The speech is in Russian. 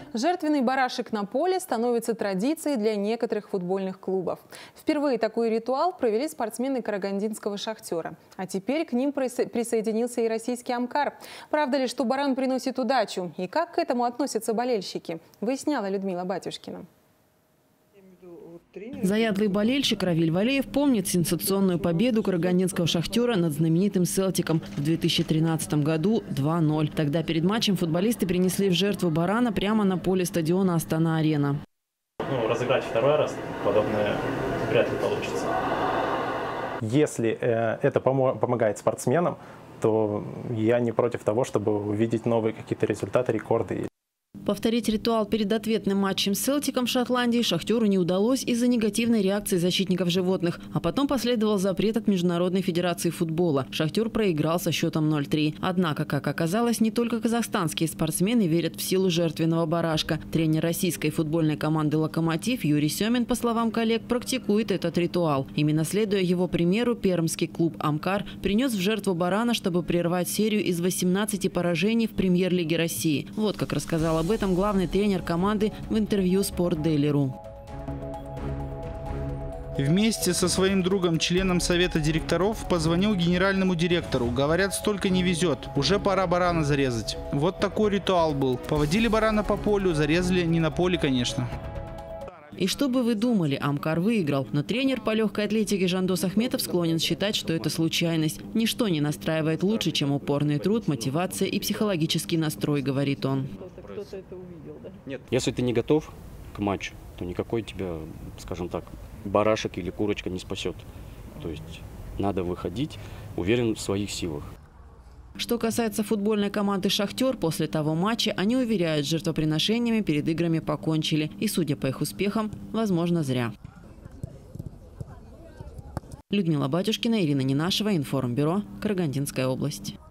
Жертвенный барашек на поле становится традицией для некоторых футбольных клубов. Впервые такой ритуал провели спортсмены карагандинского «Шахтера». А теперь к ним присоединился и российский «Амкар». Правда ли, что баран приносит удачу? И как к этому относятся болельщики? Выясняла Людмила Батюшкина. Заядлый болельщик Равиль Валеев помнит сенсационную победу карагандинского «Шахтера» над знаменитым «Селтиком» в 2013 году 2-0. Тогда перед матчем футболисты принесли в жертву барана прямо на поле стадиона «Астана-Арена». Разыграть второй раз подобное вряд ли получится. Если это помогает спортсменам, то я не против того, чтобы увидеть новые какие-то результаты, рекорды. Повторить ритуал перед ответным матчем с «Селтиком» в Шотландии «Шахтеру» не удалось из-за негативной реакции защитников животных. А потом последовал запрет от Международной федерации футбола. «Шахтер» проиграл со счетом 0-3. Однако, как оказалось, не только казахстанские спортсмены верят в силу жертвенного барашка. Тренер российской футбольной команды «Локомотив» Юрий Семин, по словам коллег, практикует этот ритуал. Именно следуя его примеру, пермский клуб «Амкар» принес в жертву барана, чтобы прервать серию из 18 поражений в премьер-лиге России. Вот как рассказал об этом главный тренер команды в интервью Sport.Daily.ru. Вместе со своим другом, членом совета директоров, позвонил генеральному директору. Говорят, столько не везет. Уже пора барана зарезать. Вот такой ритуал был. Поводили барана по полю, зарезали не на поле, конечно. И что бы вы думали, «Амкар» выиграл. Но тренер по легкой атлетике Жандос Ахметов склонен считать, что это случайность. Ничто не настраивает лучше, чем упорный труд, мотивация и психологический настрой, говорит он. Нет. Если ты не готов к матчу, то никакой тебя, скажем так, барашек или курочка не спасет. То есть надо выходить уверен в своих силах. Что касается футбольной команды «Шахтер», после того матча они уверяют, с жертвоприношениями перед играми покончили. И, судя по их успехам, возможно, зря. Людмила Батюшкина, Ирина Ненашева, Информбюро, Карагандинская область.